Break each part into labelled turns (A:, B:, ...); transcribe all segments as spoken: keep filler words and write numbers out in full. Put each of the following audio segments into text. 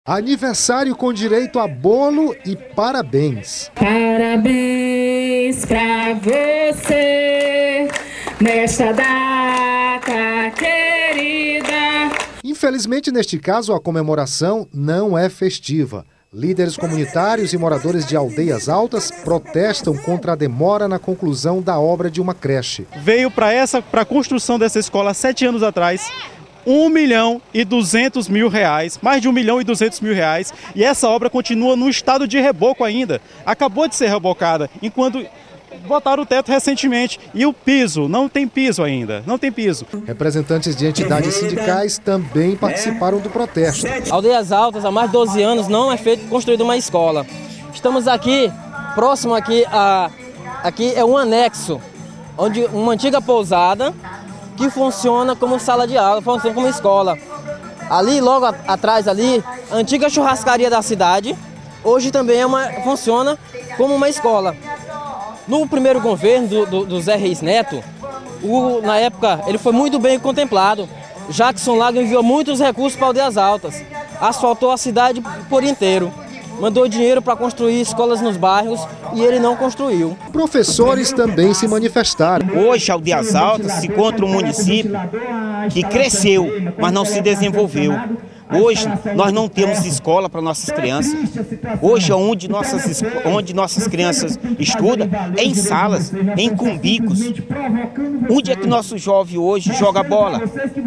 A: Aniversário com direito a bolo e parabéns.
B: Parabéns pra você nesta data querida.
A: Infelizmente, neste caso, a comemoração não é festiva. Líderes comunitários e moradores de Aldeias Altas protestam contra a demora na conclusão da obra de uma creche.
C: Veio para essa, para a construção dessa escola sete anos atrás, um milhão e duzentos mil reais, mais de um milhão e duzentos mil reais, e essa obra continua no estado de reboco ainda. Acabou de ser rebocada, enquanto botaram o teto recentemente e o piso, não tem piso ainda, não tem piso.
A: Representantes de entidades sindicais também participaram do protesto.
D: Aldeias Altas, há mais de doze anos, não é feito construída uma escola. Estamos aqui, próximo aqui, a, aqui é um anexo, onde uma antiga pousada que funciona como sala de aula, funciona como escola. Ali, logo a, atrás ali, a antiga churrascaria da cidade, hoje também é uma, funciona como uma escola. No primeiro governo do, do, do Zé Reis Neto, o, na época, ele foi muito bem contemplado. Jackson Lago enviou muitos recursos para Aldeias Altas, asfaltou a cidade por inteiro, mandou dinheiro para construir escolas nos bairros e ele não construiu.
A: Professores também se manifestaram.
E: Hoje, Aldeias Altas se encontra um município que cresceu, mas não se desenvolveu. Hoje, nós não temos escola para nossas crianças. Hoje, onde nossas, onde nossas crianças estudam, é em salas, em cumbicos. Onde é que nosso jovem hoje joga bola?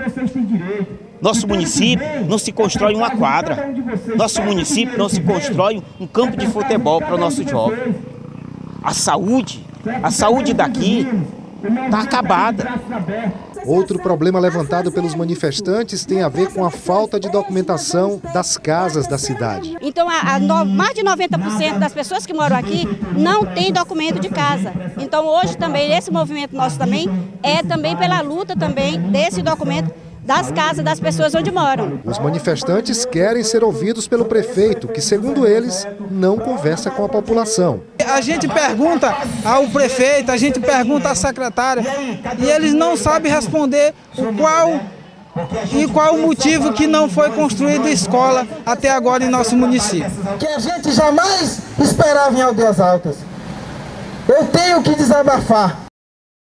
E: Nosso município não se constrói uma quadra. Nosso município não se constrói um campo de futebol para o nosso jovem. A saúde, a saúde daqui está acabada.
A: Outro problema levantado pelos manifestantes tem a ver com a falta de documentação das casas da cidade.
F: Então, a, a no, mais de noventa por cento das pessoas que moram aqui não tem documento de casa. Então, hoje também, esse movimento nosso também é também pela luta também desse documento das casas das pessoas onde moram.
A: Os manifestantes querem ser ouvidos pelo prefeito, que, segundo eles, não conversa com a população.
G: A gente pergunta ao prefeito, a gente pergunta à secretária, e eles não sabem responder o qual e qual o motivo que não foi construída escola até agora em nosso município.
H: Que a gente jamais esperava em Aldeias Altas. Eu tenho que desabafar.